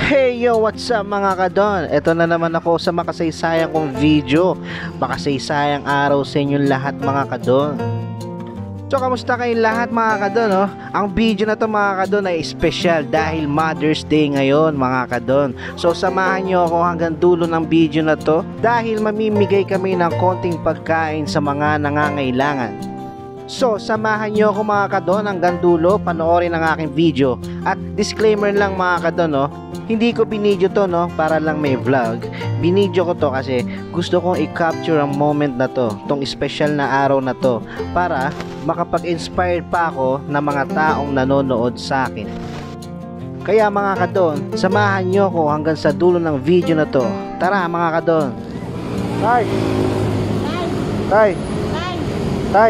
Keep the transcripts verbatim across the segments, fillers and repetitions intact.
Hey yo, what's up mga kadon? Ito na naman ako sa makasaysayang kong video. Makasaysayang araw sa inyong lahat mga kadon. So kamusta kayong lahat mga kadon, no? Ang video na to mga kadon ay special dahil Mother's Day ngayon mga kadon. So samahan nyo ako hanggang dulo ng video na to dahil mamimigay kami ng konting pagkain sa mga nangangailangan. So, samahan nyo ako mga kadon hanggang dulo, panoorin ang aking video. At disclaimer lang mga kadon, no, hindi ko binidyo to no, para lang may vlog. Binidyo ko to kasi gusto kong i-capture ang moment na to, tong special na araw na to, para makapag-inspire pa ako ng mga taong nanonood sa akin. Kaya mga kadon, samahan nyo ako hanggang sa dulo ng video na to. Tara mga kadon. Tay! Tay! Tay!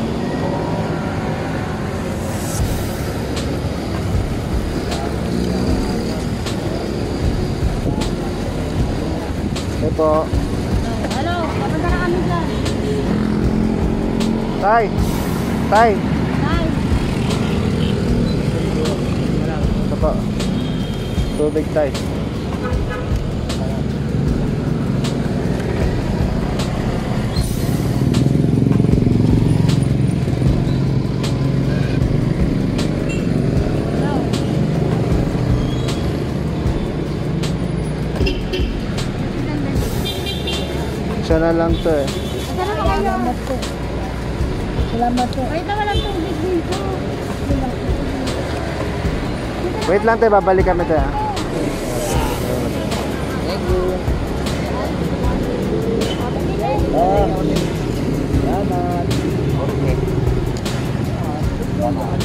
Po. Hello, papunta na kami dyan. Tay! Tay! Tay! Ito po. Tubig tay. Isa na lang to eh. Salamat po. Salamat po. Wait na walang tubig dito. Wait lang tayo, babalik kami tayo. Thank you. Oh, salamat. Okay. Salamat.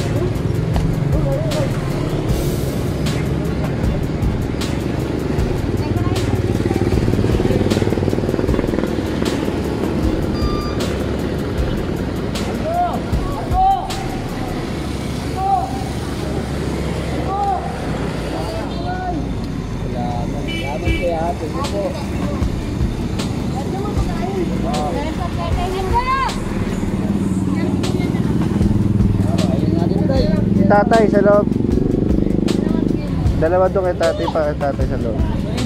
Tatay sa loob. Dalawa doon kay tatay pa kay tatay sa loob.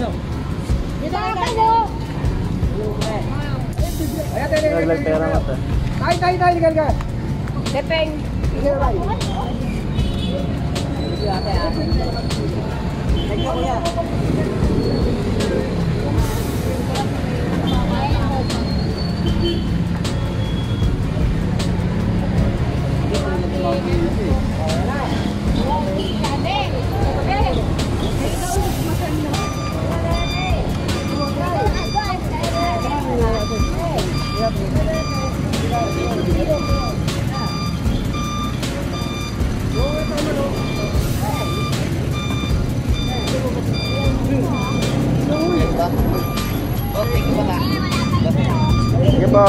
Naglag pera mata. Tay, tay, tay, ligal ka. Depeng. Sige po.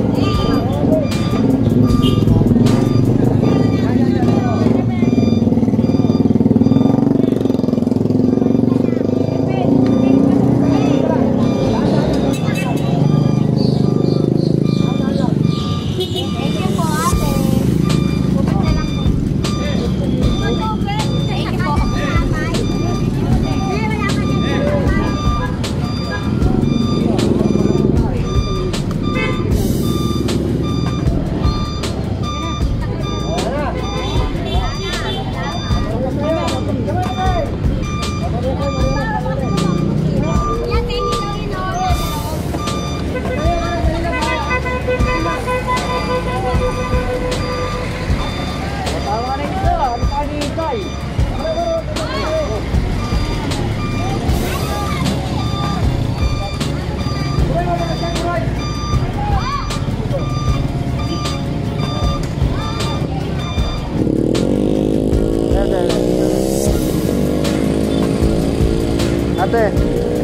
Ate.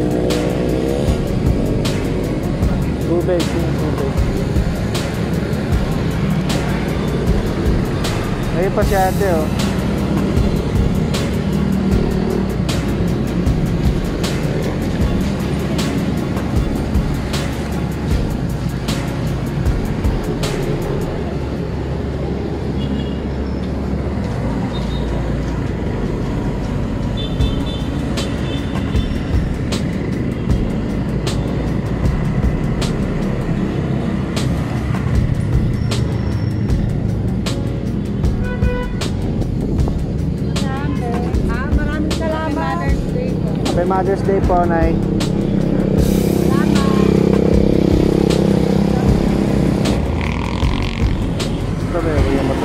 Tubig, tubig. Ayun pa si ate oh. Mother's Day po, Nay. Ito ba yung motor?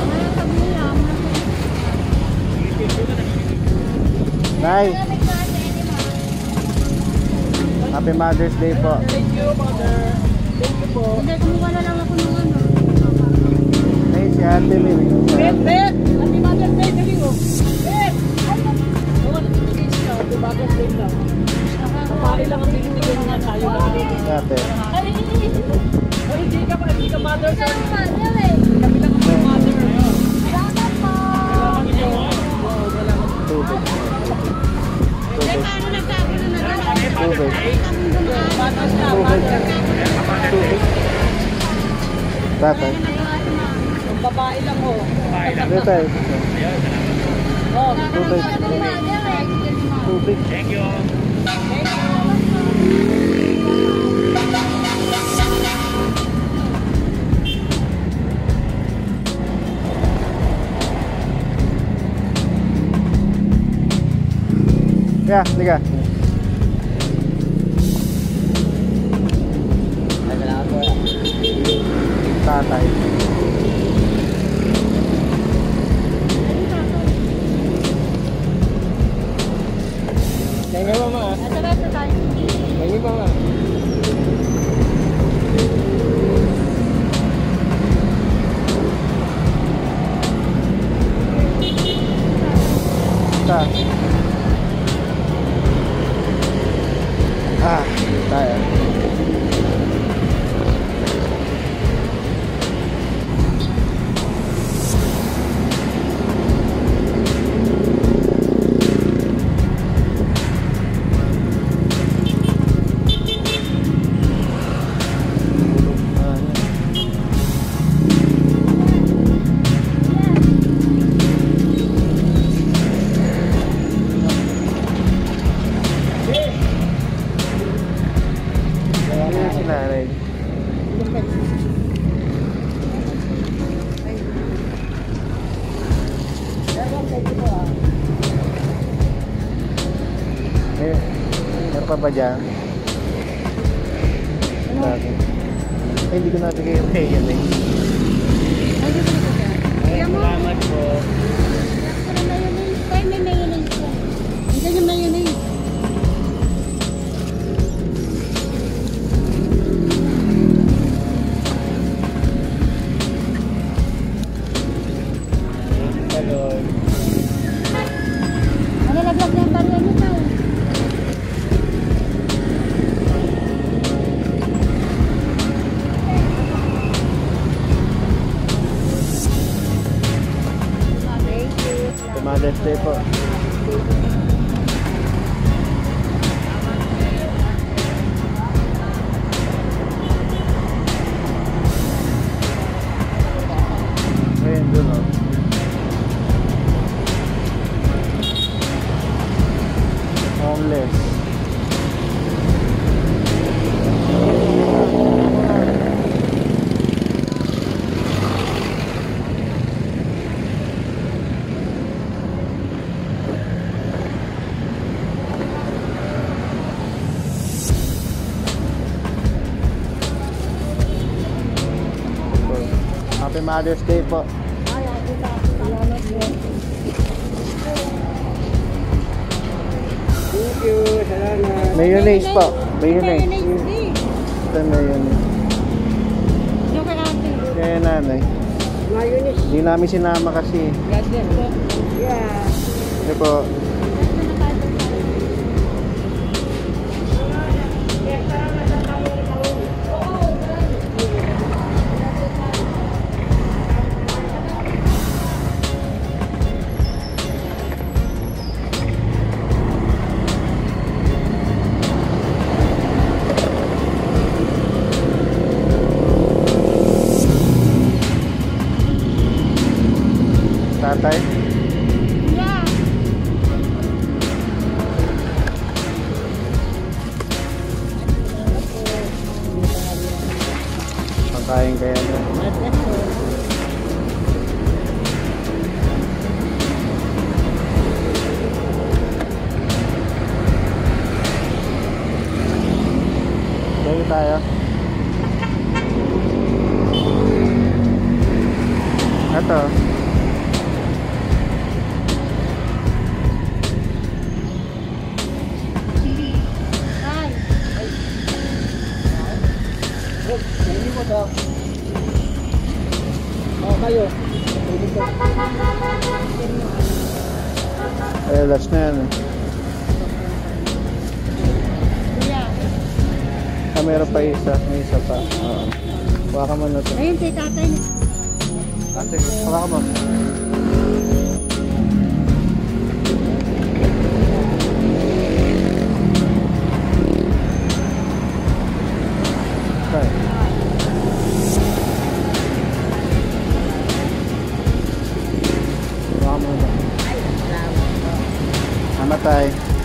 Nay, Happy Mother's Day po. Thank you, mother. Thank you po. Hindi, kumuha na lang ako ng ano. Nay, si Ate Mimi. Bet, bet! Happy Mother's Day, dali mo. Bet! Oo, nagbibigay siya. Happy Mother's Day lang. Kapari lang ang binibigyan niya tayo lang. Ate. Ay, hindi ka pa, hindi ka mother, sir. Salamat, Dili. Kami lang ang mother. Salamat po. Tubig. Eh, paano nagsabi na nagsabi? Tubig. Mother's na, mother. Tubig. Tatay. Ang babae lang, oh. Dito tayo. Oh, Tubig. Tubig. thank you. Ya, liga. Tatay. Thank you, mama. Ito na, ito tayo. Thank you, mama. Ta. Ah, tayo. Ayan si nanay. Eh, meron pa ba dyan? Dati. Ay, hindi ko nabigay yung yan eh. Salamat po. Ay, may mayonnaise po. Hindi yung mayonnaise. Hello. Ano laglag na yung barya niyo tayo? Happy Mother's Day po. Ayun, dun o. Homeless. Happy Mother's Day po. Thank you. Salamat. Mayonnaise po. Mayonnaise. Mayonnaise, di. Ito mayonnaise. Yung kay ate. Kaya nanay. Mayonnaise. Hindi namin sinama kasi. God bless po. Yeah. Ito po. Tatay. Yeah. tayo. Ito. Ay. Oh, hindi mo daw. Oh, kayo. Pwede ko. Eh, last na yan eh. Kuya. Ah, meron pa isa. May isa pa. Oo. Kuha ka muna ito. Ayun, si tatay. Ah, sige. Kuha ka mo. Okay. Kuha ka muna. Ay, salamat po. Namatay.